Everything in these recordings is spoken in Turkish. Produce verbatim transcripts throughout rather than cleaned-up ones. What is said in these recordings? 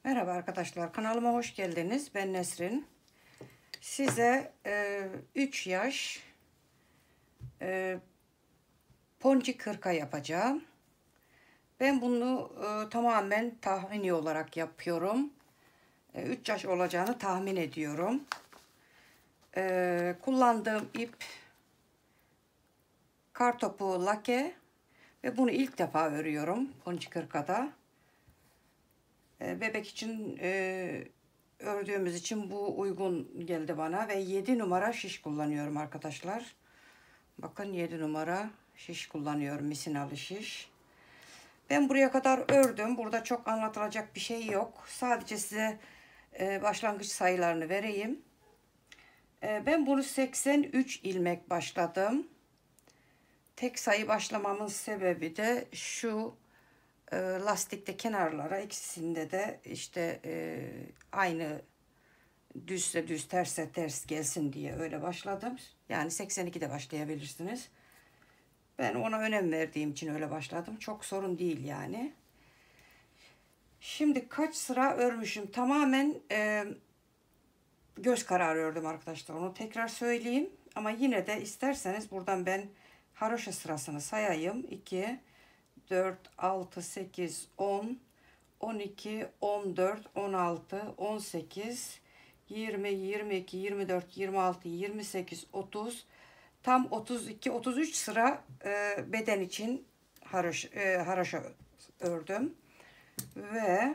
Merhaba arkadaşlar, kanalıma hoş geldiniz. Ben Nesrin. Size e, üç yaş e, ponçik hırka yapacağım. Ben bunu e, tamamen tahmini olarak yapıyorum. E, üç yaş olacağını tahmin ediyorum. E, kullandığım ip kartopu lake ve bunu ilk defa örüyorum ponçik hırkada. E, bebek için e, ördüğümüz için bu uygun geldi bana ve yedi numara şiş kullanıyorum arkadaşlar. Bakın yedi numara şiş kullanıyorum, misinalı şiş. Ben buraya kadar ördüm. Burada çok anlatılacak bir şey yok. Sadece size e, başlangıç sayılarını vereyim. E, ben bunu seksen üç ilmek başladım. Tek sayı başlamamın sebebi de şu: e, lastikte kenarlara ikisinde de işte e, aynı, düzse düz, terse ters gelsin diye öyle başladım. Yani seksen ikide başlayabilirsiniz. Ben ona önem verdiğim için öyle başladım. Çok sorun değil yani. Şimdi kaç sıra örmüşüm? Tamamen e, göz kararı ördüm arkadaşlar. Onu tekrar söyleyeyim. Ama yine de isterseniz buradan ben haroşa sırasını sayayım. iki, dört, altı, sekiz, on, on iki, on dört, on altı, on sekiz, yirmi, yirmi iki, yirmi dört, yirmi altı, yirmi sekiz, otuz, tam otuz iki otuz üç sıra e, beden için haroş, e, haroşa ördüm ve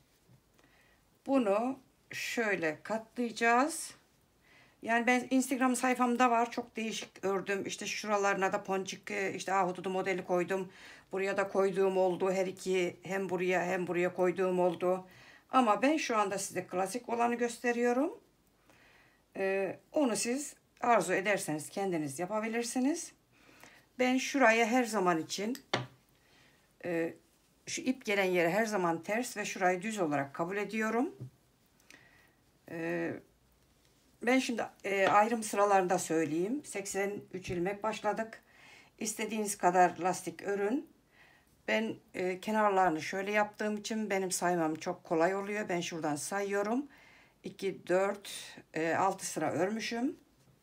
bunu şöyle katlayacağız. Yani ben Instagram sayfamda var, çok değişik ördüm. İşte şuralarına da ponçik, işte ahududu modeli koydum. Buraya da koyduğum oldu. Her iki, hem buraya hem buraya koyduğum oldu. Ama ben şu anda size klasik olanı gösteriyorum. Ee, onu siz arzu ederseniz kendiniz yapabilirsiniz. Ben şuraya her zaman için e, şu ip gelen yere her zaman ters ve şurayı düz olarak kabul ediyorum. Ee, Ben şimdi e, ayrım sıralarında söyleyeyim. seksen üç ilmek başladık. İstediğiniz kadar lastik örün. Ben e, kenarlarını şöyle yaptığım için benim saymam çok kolay oluyor. Ben şuradan sayıyorum. iki, dört, altı sıra örmüşüm.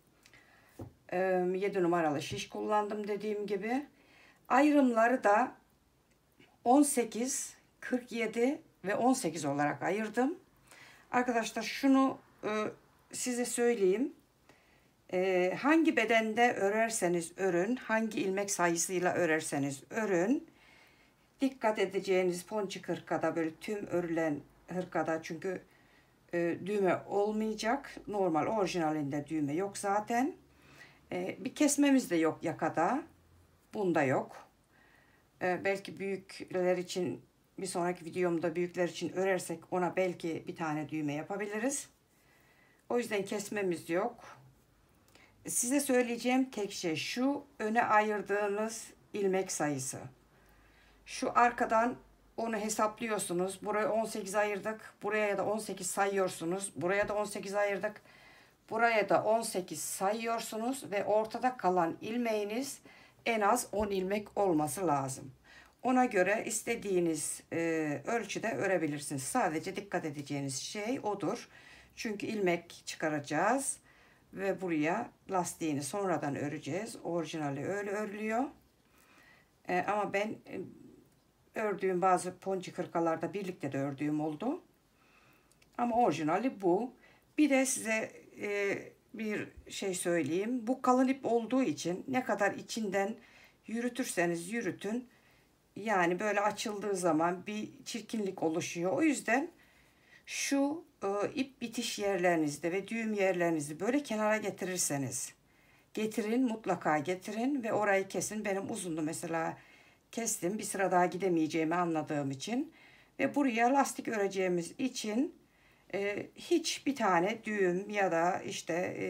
E, yedi numaralı şiş kullandım dediğim gibi. Ayrımları da on sekiz, kırk yedi ve on sekiz olarak ayırdım. Arkadaşlar şunu e, size söyleyeyim. Ee, hangi bedende örerseniz örün, hangi ilmek sayısıyla örerseniz örün, dikkat edeceğiniz ponçik hırkada, böyle tüm örülen hırkada, çünkü e, düğme olmayacak. Normal orijinalinde düğme yok zaten. E, bir kesmemiz de yok yakada. Bunda yok. E, belki büyükler için bir sonraki videomda büyükler için örersek ona belki bir tane düğme yapabiliriz. O yüzden kesmemiz yok. Size söyleyeceğim tek şey şu: öne ayırdığınız ilmek sayısı. Şu arkadan onu hesaplıyorsunuz. Buraya on sekiz ayırdık. Buraya da on sekiz sayıyorsunuz. Buraya da on sekiz ayırdık. Buraya da on sekiz sayıyorsunuz ve ortada kalan ilmeğiniz en az on ilmek olması lazım. Ona göre istediğiniz e, ölçüde örebilirsiniz. Sadece dikkat edeceğiniz şey odur. Çünkü ilmek çıkaracağız ve buraya lastiğini sonradan öreceğiz. Orijinali öyle örülüyor. E, ama ben e, ördüğüm bazı ponçik hırkalarda birlikte de ördüğüm oldu. Ama orijinali bu. Bir de size e, bir şey söyleyeyim. Bu kalın ip olduğu için ne kadar içinden yürütürseniz yürütün, yani böyle açıldığı zaman bir çirkinlik oluşuyor. O yüzden şu e, ip bitiş yerlerinizde ve düğüm yerlerinizi böyle kenara getirirseniz, getirin, mutlaka getirin ve orayı kesin. Benim uzundu mesela, kestim, bir sıra daha gidemeyeceğimi anladığım için ve buraya lastik öreceğimiz için e, hiç bir tane düğüm ya da işte e,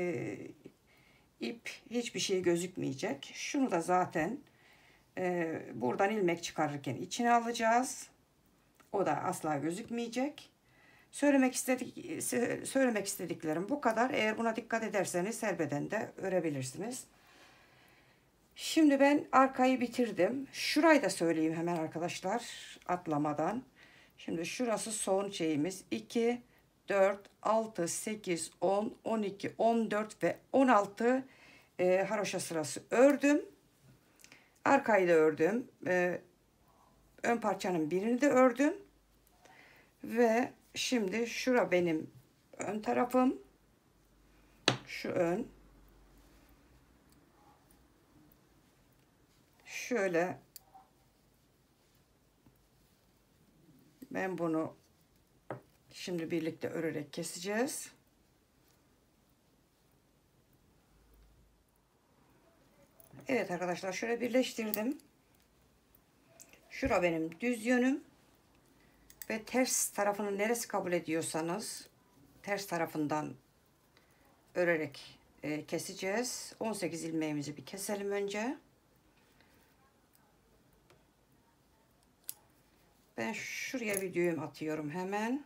ip, hiçbir şey gözükmeyecek. Şunu da zaten e, buradan ilmek çıkarırken içine alacağız. O da asla gözükmeyecek. Söylemek istedik söylemek istediklerim bu kadar. Eğer buna dikkat ederseniz her bedende örebilirsiniz. Şimdi ben arkayı bitirdim. Şurayı da söyleyeyim hemen arkadaşlar, atlamadan. Şimdi şurası son şeyimiz. iki, dört, altı, sekiz, on, on iki, on dört ve on altı e, haroşa sırası ördüm. Arkayı da ördüm. E, ön parçanın birini de ördüm. Ve şimdi şura benim ön tarafım. Şu ön. Şöyle ben bunu şimdi birlikte örerek keseceğiz. Evet arkadaşlar, şöyle birleştirdim. Şura benim düz yönüm ve ters tarafını neresi kabul ediyorsanız ters tarafından örerek e, keseceğiz. on sekiz ilmeğimizi bir keselim önce. Ben şuraya bir düğüm atıyorum hemen.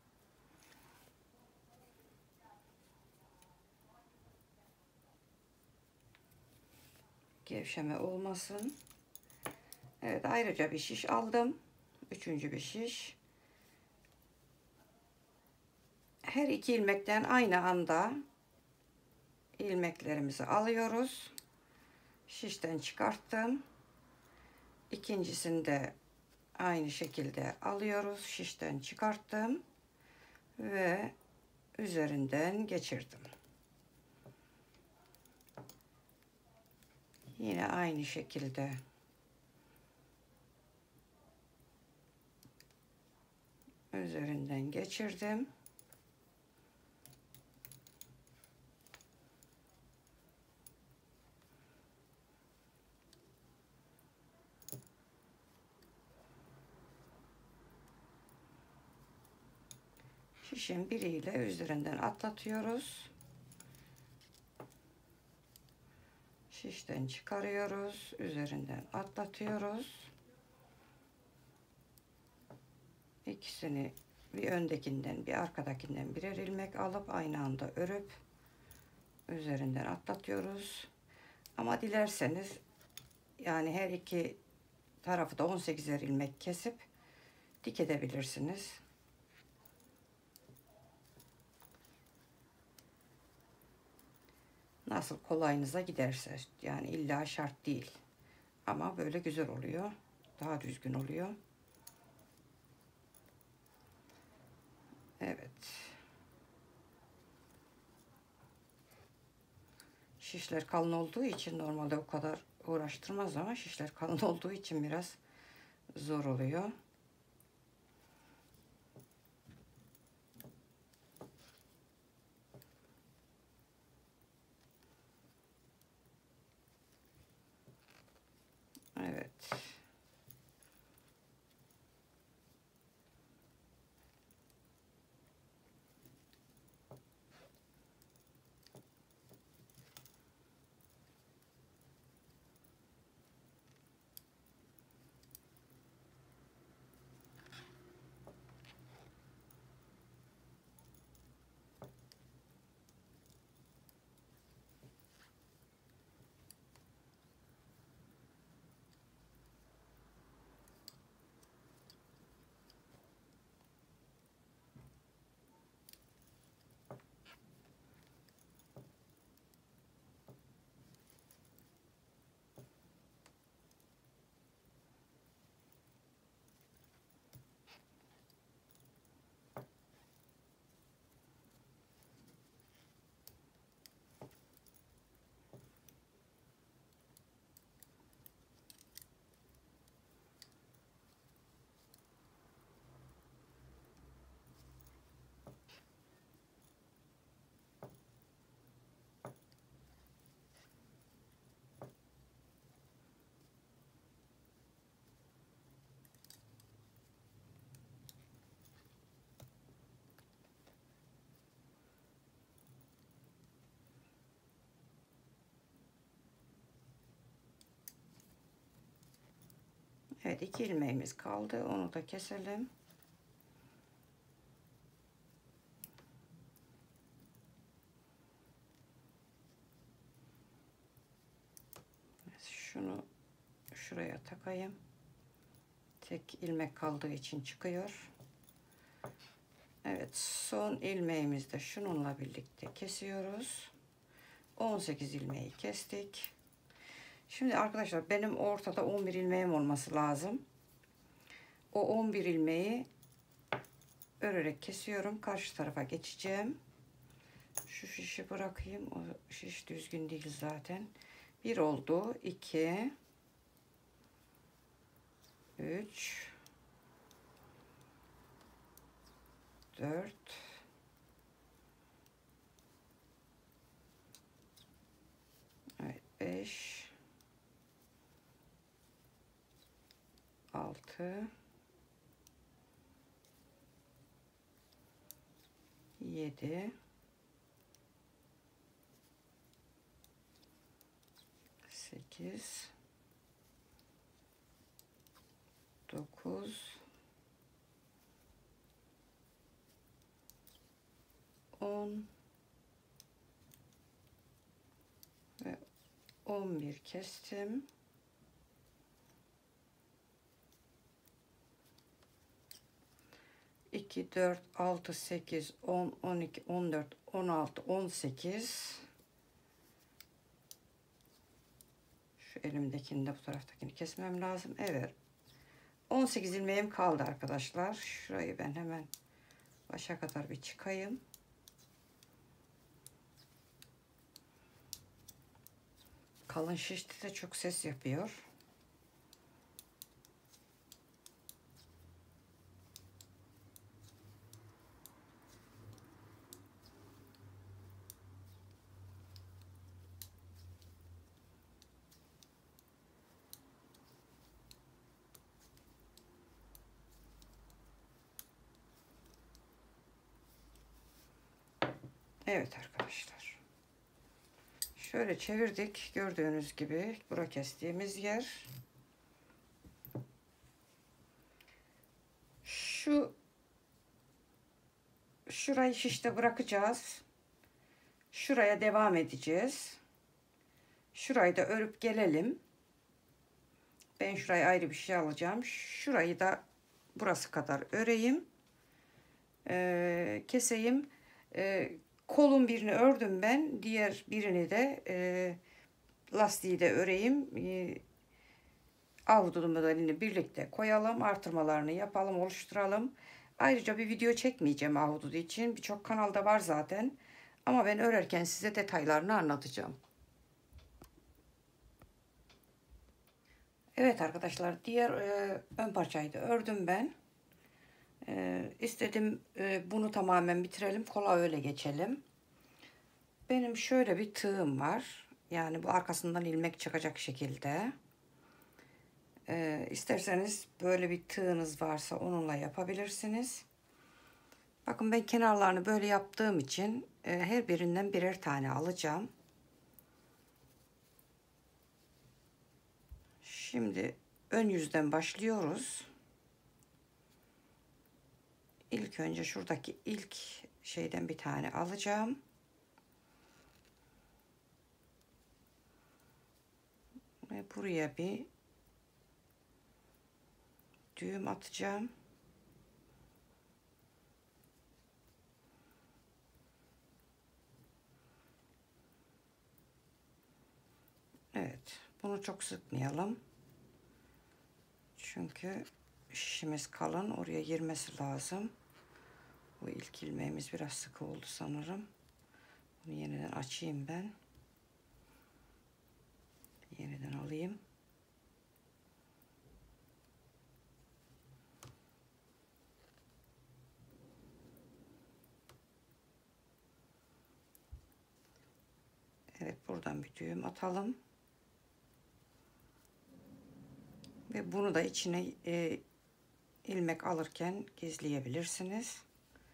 Gevşeme olmasın. Evet, ayrıca bir şiş aldım. Üçüncü bir şiş. Her iki ilmekten aynı anda ilmeklerimizi alıyoruz. Şişten çıkarttım. İkincisini de aynı şekilde alıyoruz. Şişten çıkarttım ve üzerinden geçirdim. Yine aynı şekilde üzerinden geçirdim. Şişin biriyle üzerinden atlatıyoruz. Şişten çıkarıyoruz, üzerinden atlatıyoruz. İkisini, bir öndekinden bir arkadakinden birer ilmek alıp aynı anda örüp üzerinden atlatıyoruz. Ama dilerseniz yani her iki tarafı da on sekizer ilmek kesip dik edebilirsiniz. Nasıl kolayınıza giderse, yani illa şart değil. Ama böyle güzel oluyor. Daha düzgün oluyor. Evet. Şişler kalın olduğu için normalde o kadar uğraştırmaz ama şişler kalın olduğu için biraz zor oluyor. Evet. Evet, iki ilmeğimiz kaldı. Onu da keselim. Şunu şuraya takayım. Tek ilmek kaldığı için çıkıyor. Evet, son ilmeğimizi de şununla birlikte kesiyoruz. on sekiz ilmeği kestik. Şimdi arkadaşlar benim ortada on bir ilmeğim olması lazım. O on bir ilmeği örerek kesiyorum. Karşı tarafa geçeceğim. Şu şişi bırakayım. O şiş düzgün değil zaten. Bir oldu. iki, üç, dört, evet, beş, altı, yedi, sekiz, dokuz, on ve on bir kestim. iki, dört, altı, sekiz, on, on iki, on dört, on altı, on sekiz. Şu elimdekini de bu taraftakini kesmem lazım. Evet. on sekiz ilmeğim kaldı arkadaşlar. Şurayı ben hemen başa kadar bir çıkayım. Kalın şişti de çok ses yapıyor. Evet arkadaşlar. Şöyle çevirdik. Gördüğünüz gibi bura kestiğimiz yer. Şu şurayı şişte bırakacağız. Şuraya devam edeceğiz. Şurayı da örüp gelelim. Ben şurayı ayrı bir şey alacağım. Şurayı da burası kadar öreyim. Ee, keseyim. Ee, kolun birini ördüm ben. Diğer birini de e, lastiği de öreyim. Ee, ahududu modelini birlikte koyalım. Artırmalarını yapalım, oluşturalım. Ayrıca bir video çekmeyeceğim ahududu için. Birçok kanalda var zaten. Ama ben örerken size detaylarını anlatacağım. Evet arkadaşlar, diğer e, ön parçayı da ördüm ben. E, istedim e, bunu tamamen bitirelim. Kola öyle geçelim. Benim şöyle bir tığım var. Yani bu arkasından ilmek çıkacak şekilde. E, isterseniz böyle bir tığınız varsa onunla yapabilirsiniz. Bakın ben kenarlarını böyle yaptığım için e, her birinden birer tane alacağım. Şimdi ön yüzden başlıyoruz. İlk önce şuradaki ilk şeyden bir tane alacağım. Ve buraya bir düğüm atacağım. Evet, bunu çok sıkmayalım. Çünkü şişimiz kalın, oraya girmesi lazım. Bu ilk ilmeğimiz biraz sıkı oldu sanırım. Bunu yeniden açayım ben. Yeniden alayım. Evet, buradan bir düğüm atalım. Ve bunu da içine e, ilmek alırken gizleyebilirsiniz.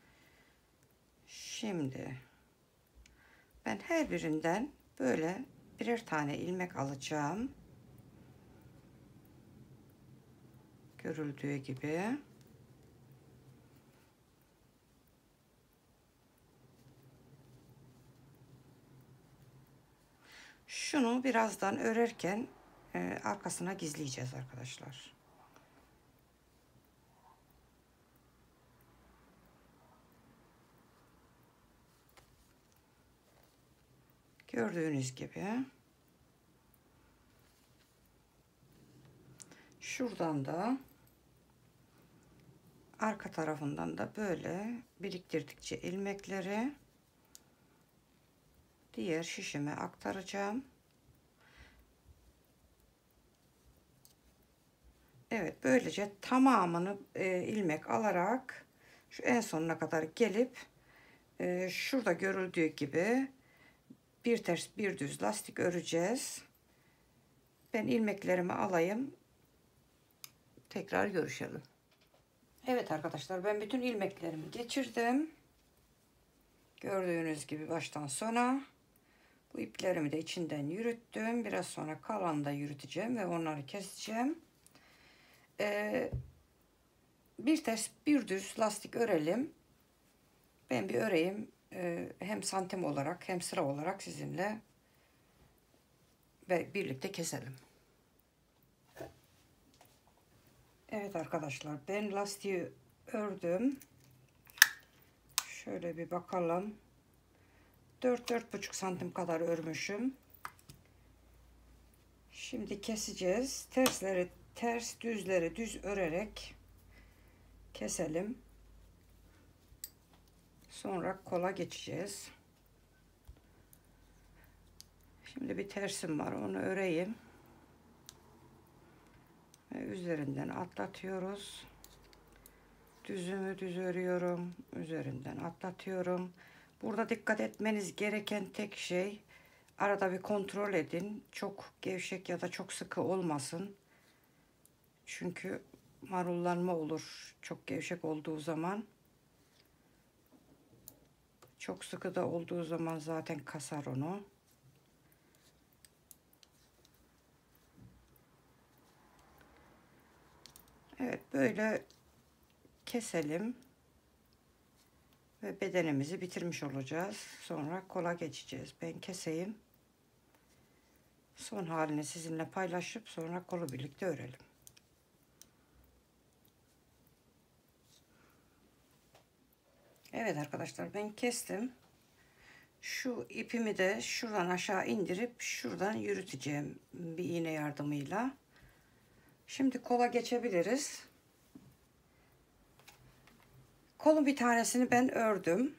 Şimdi ben her birinden böyle birer tane ilmek alacağım. Görüldüğü gibi. Şunu birazdan örerken e, arkasına gizleyeceğiz arkadaşlar. Gördüğünüz gibi. Şuradan da arka tarafından da böyle biriktirdikçe ilmekleri diğer şişime aktaracağım. Evet, böylece tamamını e, ilmek alarak şu en sonuna kadar gelip e, şurada görüldüğü gibi bir ters bir düz lastik öreceğiz. Ben ilmeklerimi alayım. Tekrar görüşelim. Evet arkadaşlar, ben bütün ilmeklerimi geçirdim. Gördüğünüz gibi baştan sona. Bu iplerimi de içinden yürüttüm. Biraz sonra kalanı da yürüteceğim ve onları keseceğim. Ee, bir ters bir düz lastik örelim. Ben bir öreyim. Ee, hem santim olarak hem sıra olarak sizinle ve birlikte keselim. Evet arkadaşlar, ben lastiği ördüm. Şöyle bir bakalım. dört dört buçuk santim kadar örmüşüm. Şimdi keseceğiz. Tersleri ters, düzleri düz örerek keselim. Sonra kola geçeceğiz. Şimdi bir tersim var, onu öreyim. Ve üzerinden atlatıyoruz. Düzümü düz örüyorum. Üzerinden atlatıyorum. Burada dikkat etmeniz gereken tek şey, arada bir kontrol edin. Çok gevşek ya da çok sıkı olmasın. Çünkü marullanma olur çok gevşek olduğu zaman. Çok sıkı da olduğu zaman zaten kasar onu. Evet, böyle keselim. Ve bedenimizi bitirmiş olacağız. Sonra kola geçeceğiz. Ben keseyim. Son halini sizinle paylaşıp sonra kolu birlikte örelim. Evet arkadaşlar, ben kestim. Şu ipimi de şuradan aşağı indirip şuradan yürüteceğim bir iğne yardımıyla. Şimdi kola geçebiliriz. Kolun bir tanesini ben ördüm.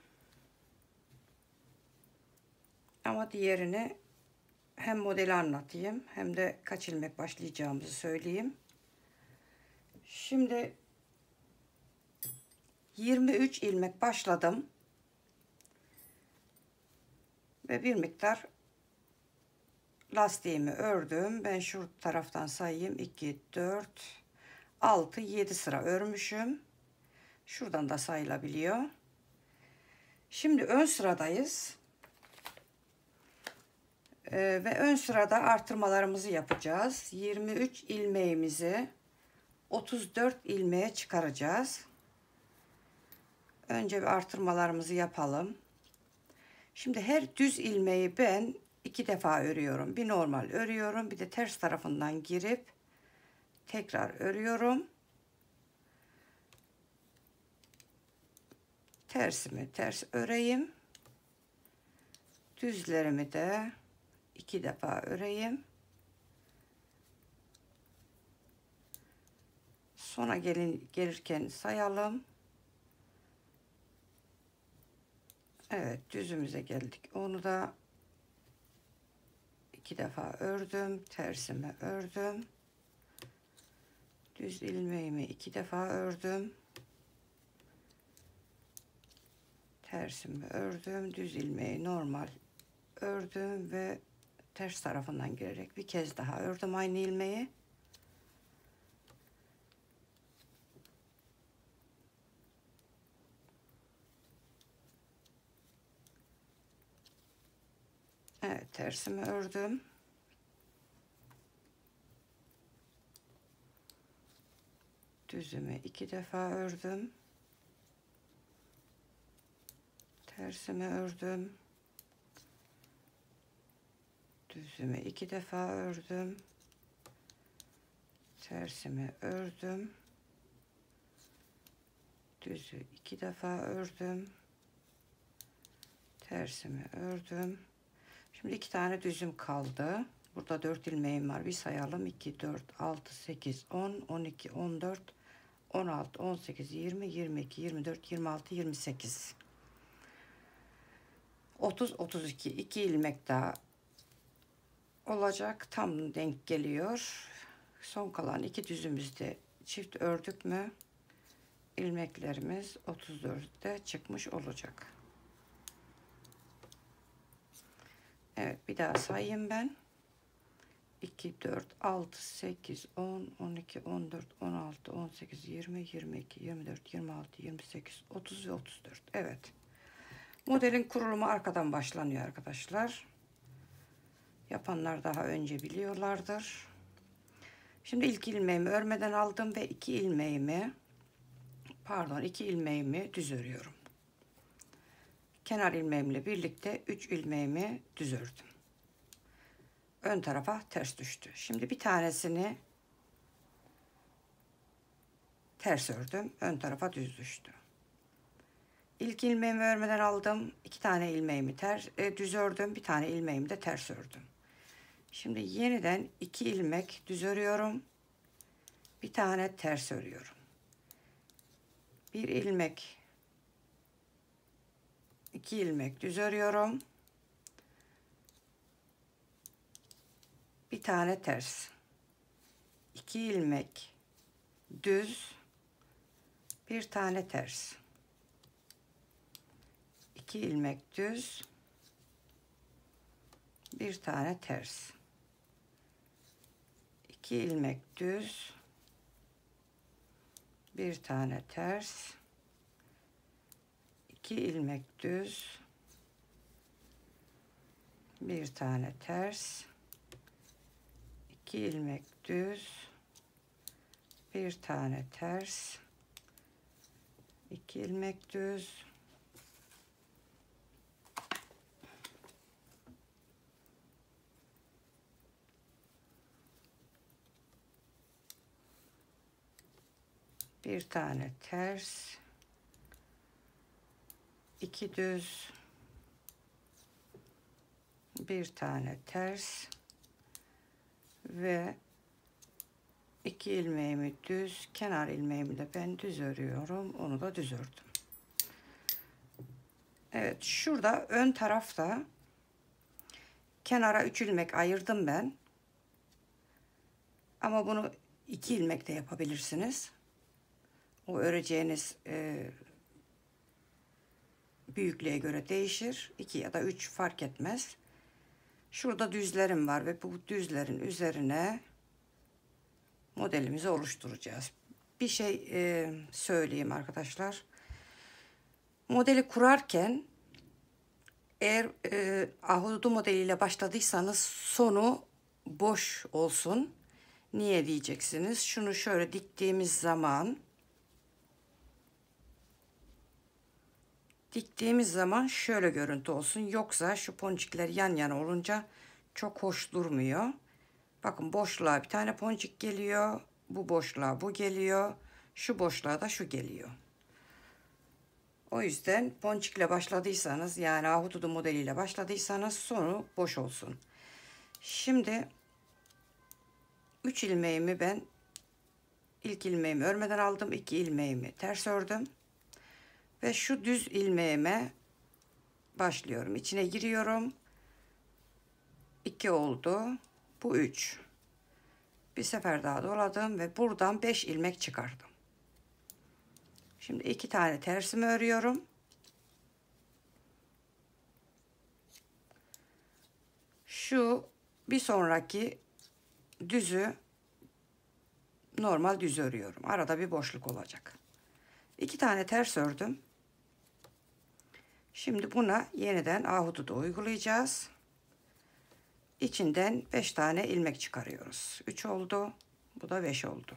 Ama diğerini hem modeli anlatayım hem de kaç ilmek başlayacağımızı söyleyeyim. Şimdi yirmi üç ilmek başladım. Ve bir miktar lastiğimi ördüm. Ben şu taraftan sayayım. iki, dört, altı, yedi sıra örmüşüm. Şuradan da sayılabiliyor. Şimdi ön sıradayız. Ee, ve ön sırada artırmalarımızı yapacağız. yirmi üç ilmeğimizi otuz dört ilmeğe çıkaracağız. Önce bir artırmalarımızı yapalım. Şimdi her düz ilmeği ben iki defa örüyorum. Bir normal örüyorum. Bir de ters tarafından girip tekrar örüyorum. Tersimi ters öreyim. Düzlerimi de iki defa öreyim. Sona gelin, gelirken sayalım. Evet, düzümüze geldik. Onu da iki defa ördüm. Tersimi ördüm. Düz ilmeğimi iki defa ördüm. Tersimi ördüm. Düz ilmeği normal ördüm ve ters tarafından girerek bir kez daha ördüm aynı ilmeği. Evet, tersimi ördüm. Düzümü iki defa ördüm. Tersimi ördüm. Düzümü iki defa ördüm. Tersimi ördüm. Düzü iki defa ördüm. Tersimi ördüm. Şimdi iki tane düzüm kaldı. Burada dört ilmeğim var. Bir sayalım. iki, dört, altı, sekiz, on, on iki, on dört, on altı, on sekiz, yirmi, yirmi iki, yirmi dört, yirmi altı, yirmi sekiz. otuz, otuz iki. iki ilmek daha olacak. Tam denk geliyor. Son kalan iki düzümüzde çift ördük mü ilmeklerimiz otuz dörtte çıkmış olacak. Evet, bir daha sayayım ben. iki, dört, altı, sekiz, on, on iki, on dört, on altı, on sekiz, yirmi, yirmi iki, yirmi dört, yirmi altı, yirmi sekiz, otuz ve otuz dört. Evet. Modelin kurulumu arkadan başlanıyor arkadaşlar. Yapanlar daha önce biliyorlardır. Şimdi ilk ilmeğimi örmeden aldım ve iki ilmeğimi pardon iki ilmeğimi düz örüyorum. Kenar ilmeğimle birlikte üç ilmeğimi düz ördüm. Ön tarafa ters düştü. Şimdi bir tanesini ters ördüm. Ön tarafa düz düştü. İlk ilmeğimi örmeden aldım. iki tane ilmeğimi ters e, düz ördüm. Bir tane ilmeğimi de ters ördüm. Şimdi yeniden iki ilmek düz örüyorum. Bir tane ters örüyorum. Bir ilmek, iki ilmek düz örüyorum. Bir tane ters. iki ilmek düz. Bir tane ters. iki ilmek düz. Bir tane ters. iki ilmek düz. Bir tane ters. iki ilmek düz. Bir tane ters. iki ilmek düz. Bir tane ters. iki ilmek düz. Bir tane ters. iki düz. Bir tane ters. Ve iki ilmeğimi düz, kenar ilmeğimi de ben düz örüyorum. Onu da düz ördüm. Evet, şurada ön tarafta kenara üç ilmek ayırdım ben. Ama bunu iki ilmek de yapabilirsiniz. O öreceğiniz e, büyüklüğe göre değişir. iki ya da üç fark etmez. Şurada düzlerim var ve bu düzlerin üzerine modelimizi oluşturacağız. Bir şey e, söyleyeyim arkadaşlar. Modeli kurarken eğer e, ahududu modeliyle başladıysanız sonu boş olsun. Niye diyeceksiniz? Şunu şöyle diktiğimiz zaman diktiğimiz zaman şöyle görüntü olsun. Yoksa şu ponçikler yan yana olunca çok hoş durmuyor. Bakın, boşluğa bir tane ponçik geliyor. Bu boşluğa bu geliyor. Şu boşluğa da şu geliyor. O yüzden ponçikle başladıysanız, yani ahududu modeliyle başladıysanız sonu boş olsun. Şimdi üç ilmeğimi ben ilk ilmeğimi örmeden aldım. iki ilmeğimi ters ördüm. Ve şu düz ilmeğime başlıyorum. İçine giriyorum. iki oldu. Bu üç. Bir sefer daha doladım ve buradan beş ilmek çıkardım. Şimdi iki tane tersimi örüyorum. Şu bir sonraki düzü normal düz örüyorum. Arada bir boşluk olacak. İki tane ters ördüm. Şimdi buna yeniden ahududu uygulayacağız. İçinden beş tane ilmek çıkarıyoruz. üç oldu. Bu da beş oldu.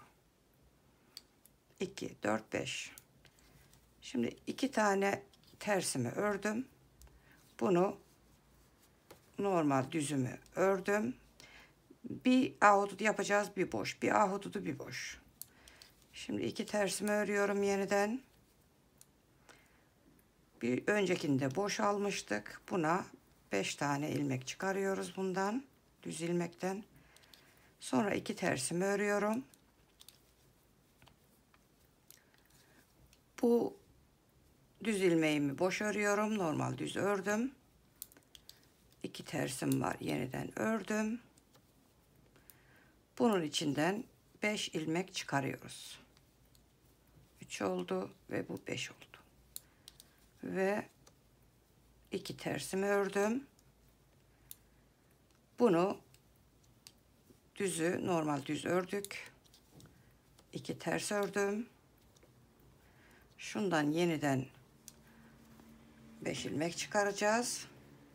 iki, dört, beş. Şimdi iki tane tersimi ördüm. Bunu normal düzümü ördüm. Bir ahududu yapacağız, bir boş. Bir ahududu, bir boş. Şimdi iki tersimi örüyorum yeniden. Bir öncekinde boş almıştık. Buna beş tane ilmek çıkarıyoruz bundan, düz ilmekten. Sonra iki tersimi örüyorum. Bu düz ilmeğimi boş örüyorum. Normal düz ördüm. İki tersim var. Yeniden ördüm. Bunun içinden beş ilmek çıkarıyoruz. üç oldu ve bu beş oldu. Ve iki tersimi ördüm. Bunu düzü normal düz ördük. iki ters ördüm. Şundan yeniden beş ilmek çıkaracağız.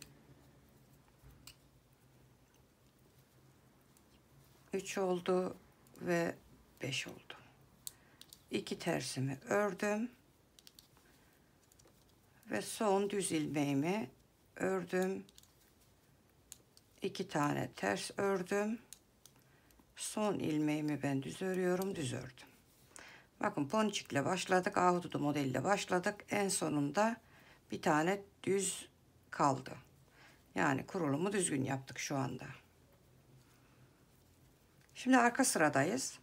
üç oldu ve beş oldu. iki tersimi ördüm ve son düz ilmeğimi ördüm. iki tane ters ördüm. Son ilmeğimi ben düz örüyorum, düz ördüm. Bakın ponçikle başladık, ahududu modeliyle başladık. En sonunda bir tane düz kaldı. Yani kurulumu düzgün yaptık şu anda. Şimdi arka sıradayız.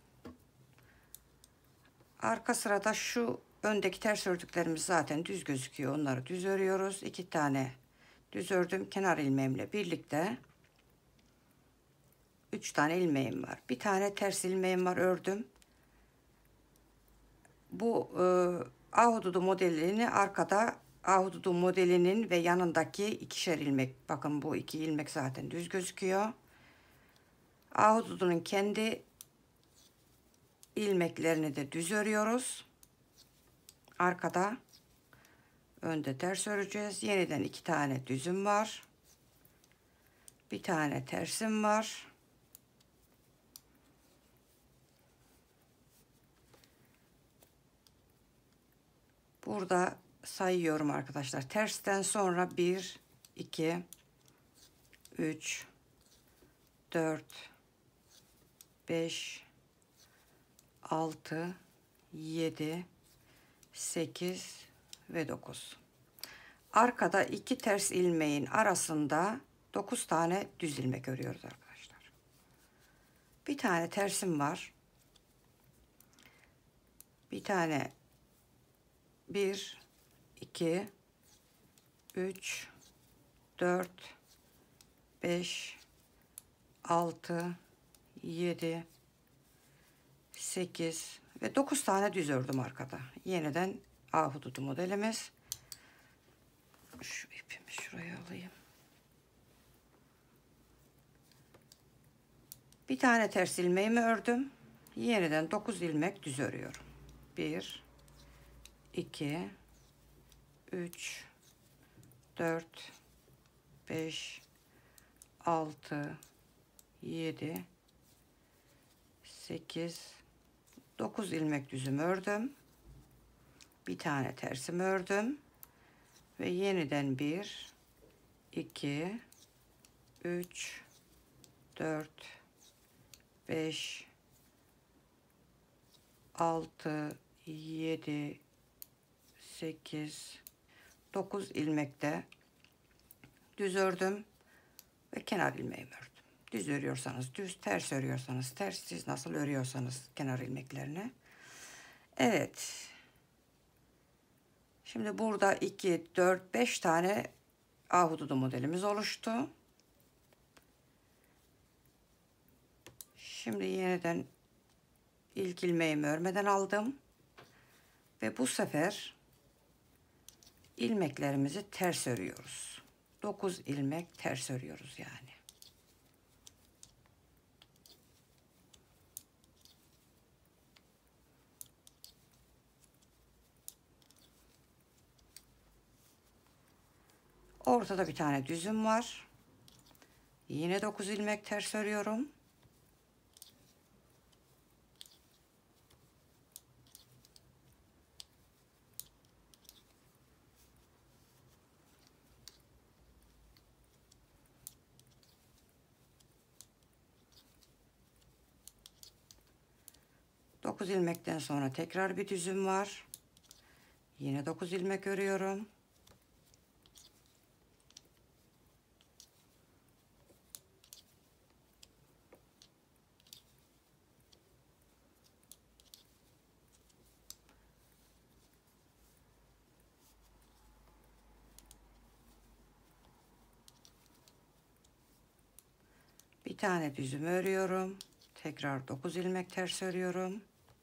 Arka sırada şu öndeki ters ördüklerimiz zaten düz gözüküyor. Onları düz örüyoruz. İki tane düz ördüm. Kenar ilmeğimle birlikte üç tane ilmeğim var. Bir tane ters ilmeğim var, ördüm. Bu e, ahududu modelini arkada, ahududu modelinin ve yanındaki ikişer ilmek. Bakın bu iki ilmek zaten düz gözüküyor. Ahududunun kendi ilmeklerini de düz örüyoruz. Arkada, önde ters öreceğiz. Yeniden iki tane düzüm var. Bir tane tersim var. Burada sayıyorum arkadaşlar. Tersten sonra bir, iki, üç, dört, beş, altı, yedi, sekiz ve dokuz. Arkada iki ters ilmeğin arasında dokuz tane düz ilmek örüyoruz arkadaşlar. Bir tane tersim var. Bir tane bir, iki, üç, dört, beş, altı, yedi, sekiz ve dokuz tane düz ördüm arkada. Yeniden ahududu modelimiz. Şu ipimi şuraya alayım. Bir tane ters ilmeğimi ördüm. Yeniden dokuz ilmek düz örüyorum. bir, iki, üç, dört, beş, altı, yedi, sekiz, dokuz ilmek düzüm ördüm. Bir tane tersimi ördüm. Ve yeniden bir, iki, üç, dört, beş, altı, yedi, sekiz, dokuz ilmekte düz ördüm ve kenar ilmeğimi ördüm. Düz örüyorsanız düz, ters örüyorsanız ters, siz nasıl örüyorsanız kenar ilmeklerini. Evet. Şimdi burada iki, dört, beş tane ahududu modelimiz oluştu. Şimdi yeniden ilk ilmeğimi örmeden aldım. Ve bu sefer ilmeklerimizi ters örüyoruz. dokuz ilmek ters örüyoruz yani. Ortada bir tane düzüm var. Yine dokuz ilmek ters örüyorum. dokuz ilmekten sonra tekrar bir düzüm var. Yine dokuz ilmek örüyorum. Bir tane düzüm örüyorum. Tekrar dokuz ilmek ters örüyorum.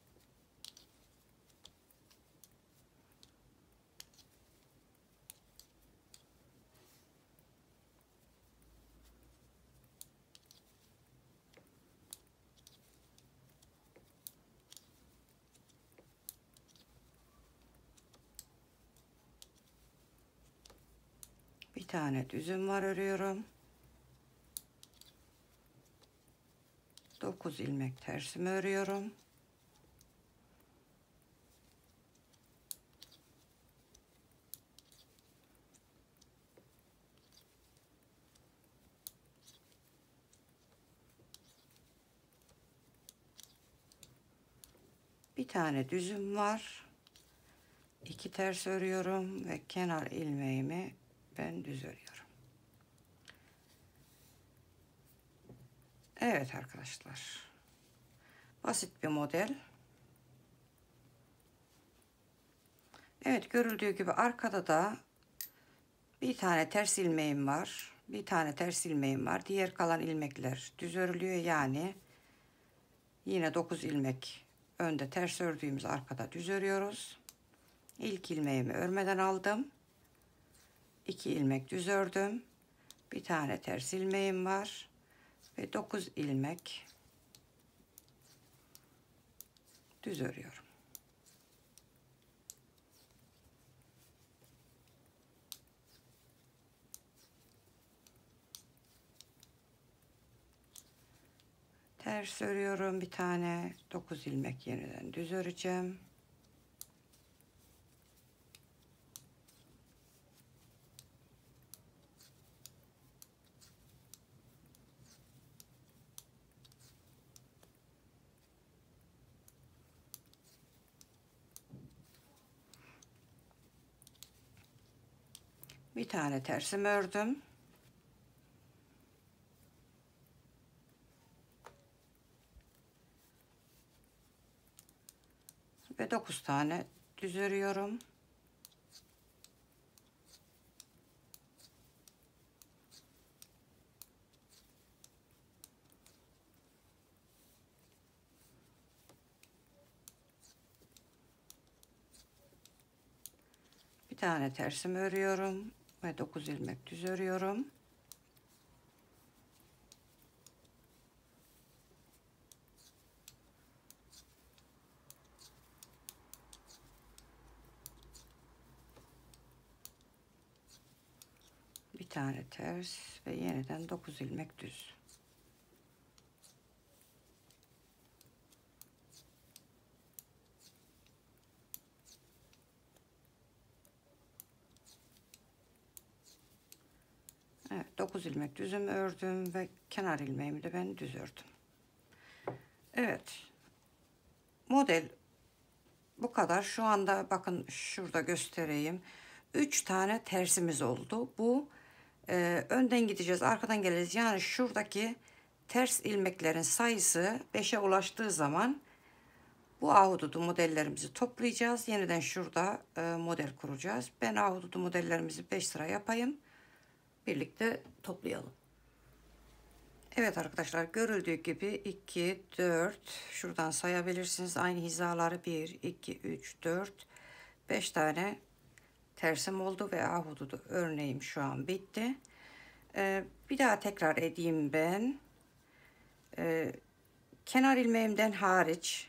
Bir tane düzüm var, örüyorum. dokuz ilmek tersimi örüyorum. Bir tane düzüm var. İki ters örüyorum ve kenar ilmeğimi ben düz örüyorum. Evet arkadaşlar. Basit bir model. Evet, görüldüğü gibi arkada da bir tane ters ilmeğim var. Bir tane ters ilmeğim var. Diğer kalan ilmekler düz örülüyor. Yani yine dokuz ilmek önde ters ördüğümüz arkada düz örüyoruz. İlk ilmeğimi örmeden aldım. iki ilmek düz ördüm. Bir tane ters ilmeğim var ve dokuz ilmek düz örüyorum. Ters örüyorum bir tane, dokuz ilmek yeniden düz öreceğim. Bir tane tersimi ördüm. Ve dokuz tane düz örüyorum. Bir tane tersimi örüyorum ve dokuz ilmek düz örüyorum. Bir tane ters ve yeniden dokuz ilmek düz. Evet, dokuz ilmek düzüm ördüm ve kenar ilmeğimi de ben düz ördüm. Evet. Model bu kadar. Şu anda bakın şurada göstereyim. üç tane tersimiz oldu. Bu e, önden gideceğiz, arkadan geleceğiz. Yani şuradaki ters ilmeklerin sayısı beşe ulaştığı zaman bu ahududu modellerimizi toplayacağız. Yeniden şurada e, model kuracağız. Ben ahududu modellerimizi beş sıra yapayım. Birlikte toplayalım. Evet arkadaşlar, görüldüğü gibi iki, dört, şuradan sayabilirsiniz. Aynı hizaları bir, iki, üç, dört, beş tane tersim oldu ve ahududu örneğim şu an bitti. Ee, bir daha tekrar edeyim ben. Ee, kenar ilmeğimden hariç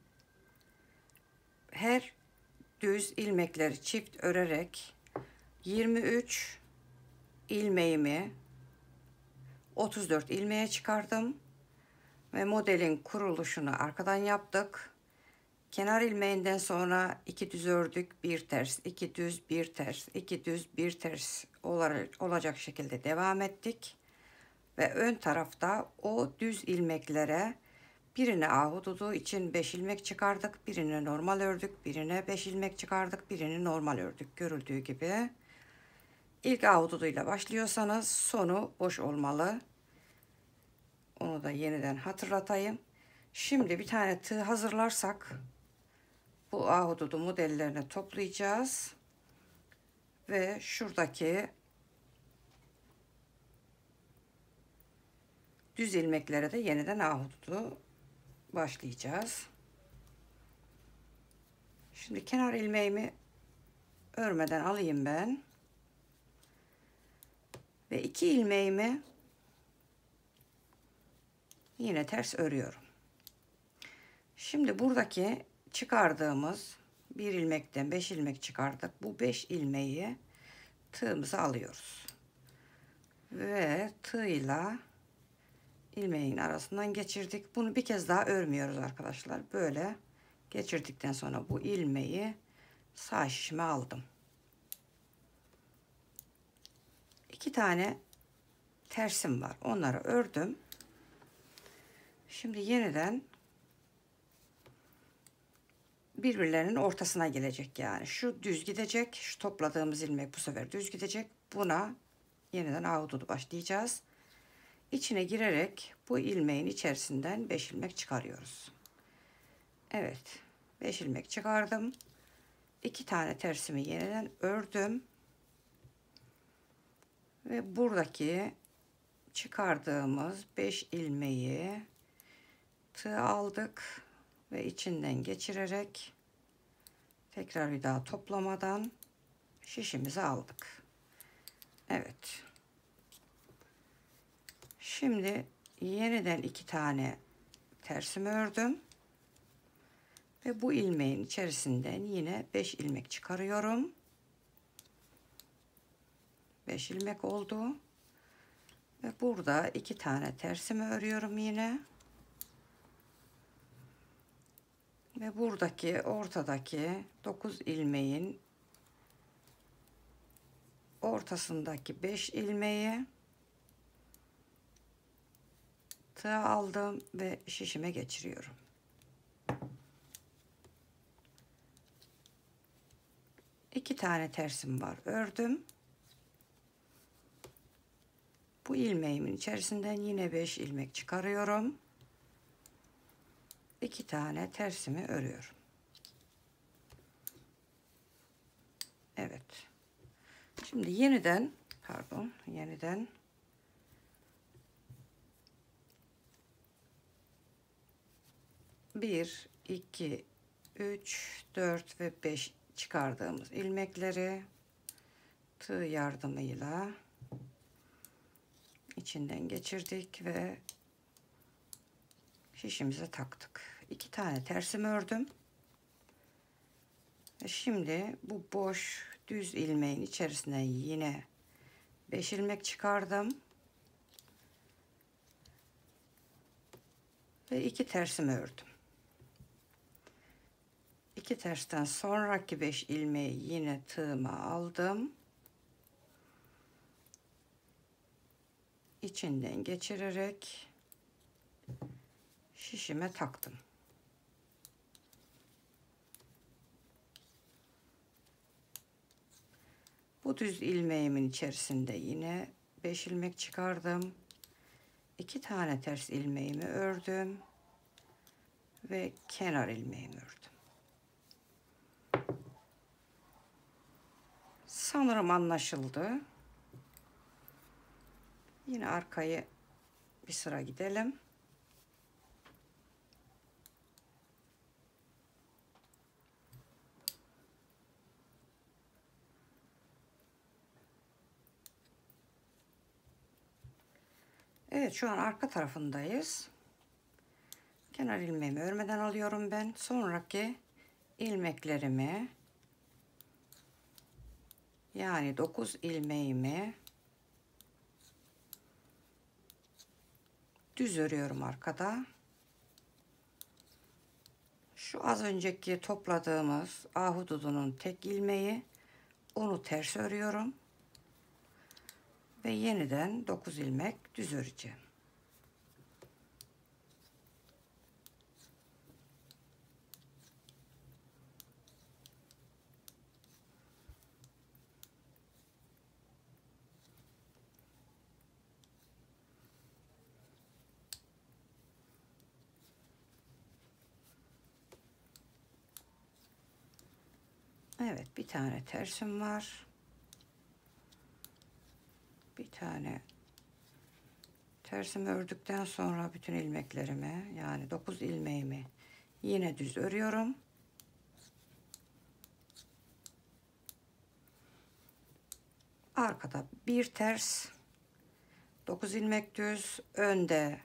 her düz ilmekleri çift örerek yirmi üç ilmeğimi otuz dört ilmeğe çıkardım ve modelin kuruluşunu arkadan yaptık. Kenar ilmeğinden sonra iki düz ördük, bir ters, iki düz, bir ters, iki düz, bir ters olacak şekilde devam ettik. Ve ön tarafta o düz ilmeklere birine ahududu için beş ilmek çıkardık, birine normal ördük, birine beş ilmek çıkardık, birini normal ördük. Görüldüğü gibi ilk ahududuyla başlıyorsanız sonu boş olmalı. Onu da yeniden hatırlatayım. Şimdi bir tane tığ hazırlarsak bu ahududu modellerini toplayacağız ve şuradaki düz ilmeklere de yeniden ahududu başlayacağız. Şimdi kenar ilmeğimi örmeden alayım ben. Ve iki ilmeğimi yine ters örüyorum. Şimdi buradaki çıkardığımız bir ilmekten beş ilmek çıkardık. Bu beş ilmeği tığımıza alıyoruz. Ve tığla ilmeğin arasından geçirdik. Bunu bir kez daha örmüyoruz arkadaşlar. Böyle geçirdikten sonra bu ilmeği sağ şişime aldım. İki tane tersim var. Onları ördüm. Şimdi yeniden birbirlerinin ortasına gelecek yani. Şu düz gidecek. Şu topladığımız ilmek bu sefer düz gidecek. Buna yeniden ahududu başlayacağız. İçine girerek bu ilmeğin içerisinden beş ilmek çıkarıyoruz. Evet. beş ilmek çıkardım. iki tane tersimi yeniden ördüm. Ve buradaki çıkardığımız beş ilmeği tığ aldık ve içinden geçirerek tekrar bir daha toplamadan şişimizi aldık. Evet. Şimdi yeniden iki tane tersimi ördüm ve bu ilmeğin içerisinden yine beş ilmek çıkarıyorum. beş ilmek oldu. Ve burada iki tane tersimi örüyorum yine. Ve buradaki ortadaki dokuz ilmeğin ortasındaki beş ilmeği tığ aldım ve şişime geçiriyorum. İki tane tersim var. Ördüm. Bu ilmeğimin içerisinden yine beş ilmek çıkarıyorum. İki tane tersimi örüyorum. Evet. Şimdi yeniden pardon yeniden bir, iki, üç, dört ve beş çıkardığımız ilmekleri tığ yardımıyla içinden geçirdik ve şişimize taktık. İki tane tersimi ördüm. Ve şimdi bu boş düz ilmeğin içerisine yine beş ilmek çıkardım. Ve iki tersimi ördüm. İki tersten sonraki beş ilmeği yine tığıma aldım. İçinden geçirerek şişime taktım. Bu düz ilmeğimin içerisinde yine beş ilmek çıkardım. iki tane ters ilmeğimi ördüm ve kenar ilmeğimi ördüm. Sanırım anlaşıldı. Yine arkayı bir sıra gidelim. Evet, şu an arka tarafındayız. Kenar ilmeğimi örmeden alıyorum ben. Sonraki ilmeklerimi yani dokuz ilmeğimi düz örüyorum arkada. Şu az önceki topladığımız ahududunun tek ilmeği, onu ters örüyorum ve yeniden dokuz ilmek düz öreceğim. Evet, bir tane tersim var. Bir tane Tersimi ördükten sonra bütün ilmeklerimi, yani dokuz ilmeğimi yine düz örüyorum. Arkada bir ters, dokuz ilmek düz, önde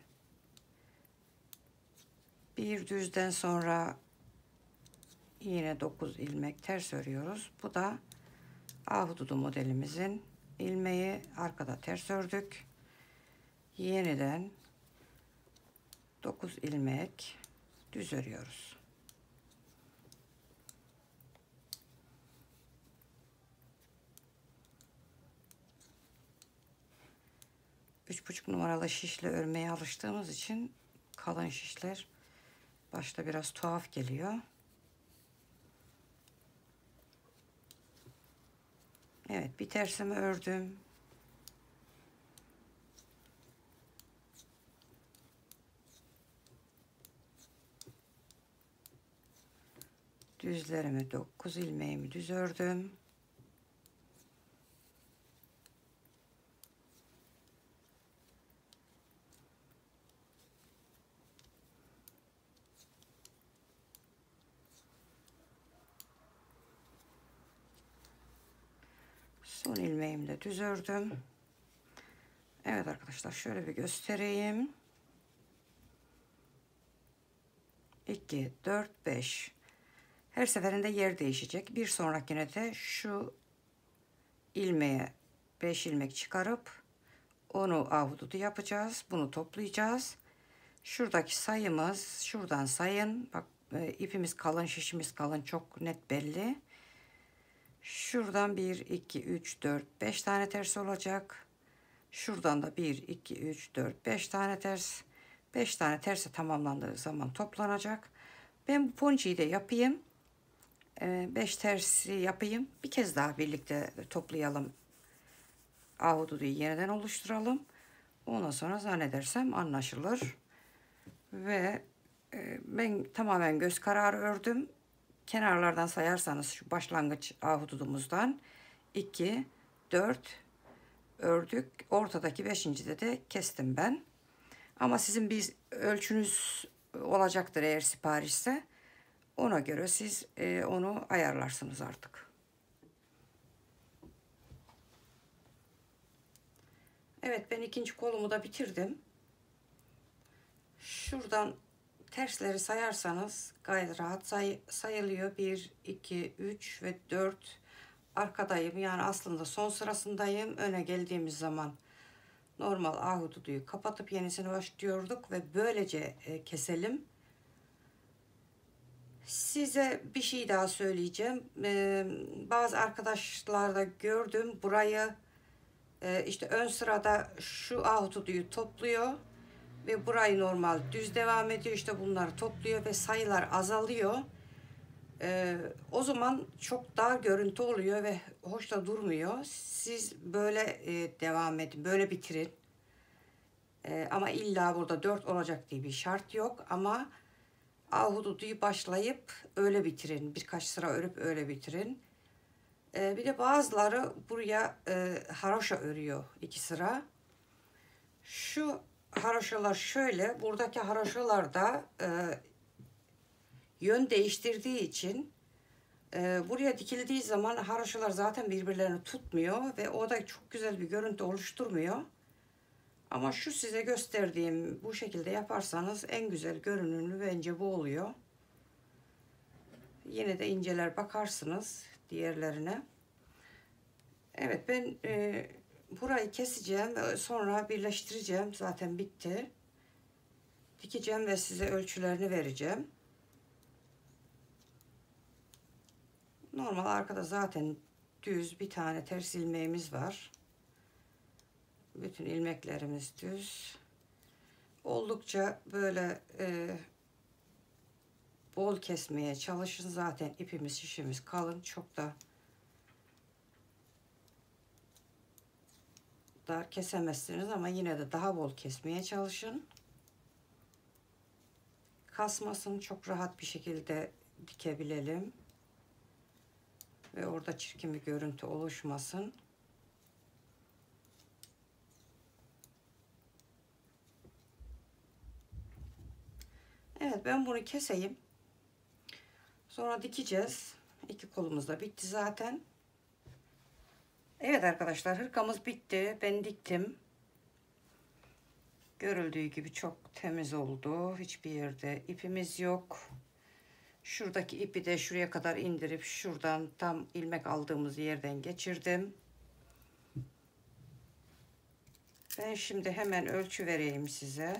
bir düzden sonra yine dokuz ilmek ters örüyoruz. Bu da ahududu modelimizin ilmeği. Arkada ters ördük. Yeniden dokuz ilmek düz örüyoruz. Üç buçuk numaralı şişle örmeye alıştığımız için kalın şişler başta biraz tuhaf geliyor. Evet, bir tersimi ördüm. Düzlerimi dokuz ilmeğimi düz ördüm. Son ilmeğimi de düz ördüm. Evet arkadaşlar, şöyle bir göstereyim. iki, dört, beş. Her seferinde yer değişecek. Bir sonrakine de şu ilmeğe beş ilmek çıkarıp onu ahududu yapacağız. Bunu toplayacağız. Şuradaki sayımız, şuradan sayın. Bak, e, ipimiz kalın, şişimiz kalın, çok net belli. Şuradan bir, iki, üç, dört, beş tane ters olacak. Şuradan da bir, iki, üç, dört, beş tane ters. beş tane tersi tamamlandığı zaman toplanacak. Ben bu ponçiyi de yapayım. beş tersi yapayım. Bir kez daha birlikte toplayalım. Ahududuyu yeniden oluşturalım. Ondan sonra zannedersem anlaşılır. Ve e, ben tamamen göz kararı ördüm. Kenarlardan sayarsanız şu başlangıç ahududumuzdan iki, dört ördük. Ortadaki beşincide de kestim ben. Ama sizin bir ölçünüz olacaktır eğer siparişse. Ona göre siz e, onu ayarlarsınız artık. Evet, ben ikinci kolumu da bitirdim. Şuradan tersleri sayarsanız gayet rahat say sayılıyor. bir, iki, üç ve dört arkadayım. Yani aslında son sırasındayım. Öne geldiğimiz zaman normal ahududuyu kapatıp yenisini başlıyorduk ve böylece e, keselim. Size bir şey daha söyleyeceğim. Ee, bazı arkadaşlarda gördüm. Burayı e, işte ön sırada şu ahududuyu topluyor ve burayı normal düz devam ediyor. İşte bunları topluyor ve sayılar azalıyor. Ee, o zaman çok dar görüntü oluyor ve hoş da durmuyor. Siz böyle e, devam edin. Böyle bitirin. Ee, ama illa burada dört olacak diye bir şart yok. Ama ahududuyu başlayıp öyle bitirin. Birkaç sıra örüp öyle bitirin. Ee, bir de bazıları buraya e, haroşa örüyor iki sıra. Şu haroşalar şöyle. Buradaki haroşalar da e, yön değiştirdiği için e, buraya dikildiği zaman haroşalar zaten birbirlerini tutmuyor ve o da çok güzel bir görüntü oluşturmuyor. Ama şu size gösterdiğim bu şekilde yaparsanız en güzel görünümlü bence bu oluyor. Yine de inceler bakarsınız diğerlerine. Evet, ben e, burayı keseceğim ve sonra birleştireceğim. Zaten bitti. Dikeceğim ve size ölçülerini vereceğim. Normal arkada zaten düz bir tane ters ilmeğimiz var. Bütün ilmeklerimiz düz. Oldukça böyle e, bol kesmeye çalışın. Zaten ipimiz şişimiz kalın. Çok da dar kesemezsiniz ama yine de daha bol kesmeye çalışın. Kasmasın, çok rahat bir şekilde dikebilelim. Ve orada çirkin bir görüntü oluşmasın. Evet, ben bunu keseyim. Sonra dikeceğiz. İki kolumuz da bitti zaten. Evet arkadaşlar, hırkamız bitti. Ben diktim. Görüldüğü gibi çok temiz oldu. Hiçbir yerde ipimiz yok. Şuradaki ipi de şuraya kadar indirip şuradan tam ilmek aldığımız yerden geçirdim. Ben şimdi hemen ölçü vereyim size.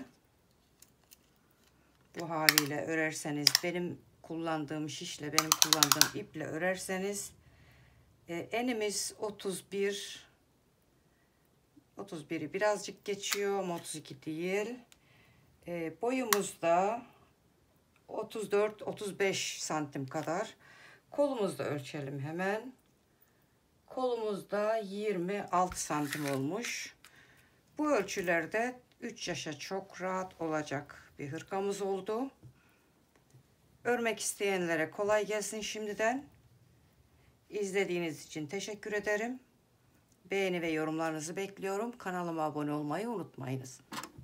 Bu haliyle örerseniz, benim kullandığım şişle, benim kullandığım iple örerseniz e, enimiz otuz bir, otuz biri birazcık geçiyor ama otuz iki değil. E, boyumuz da otuz dört otuz beş santim kadar. Kolumuzda ölçelim hemen. Kolumuzda yirmi altı santim olmuş. Bu ölçülerde üç yaşa çok rahat olacak bir hırkamız oldu. Örmek isteyenlere kolay gelsin şimdiden. İzlediğiniz için teşekkür ederim. Beğeni ve yorumlarınızı bekliyorum. Kanalıma abone olmayı unutmayınız.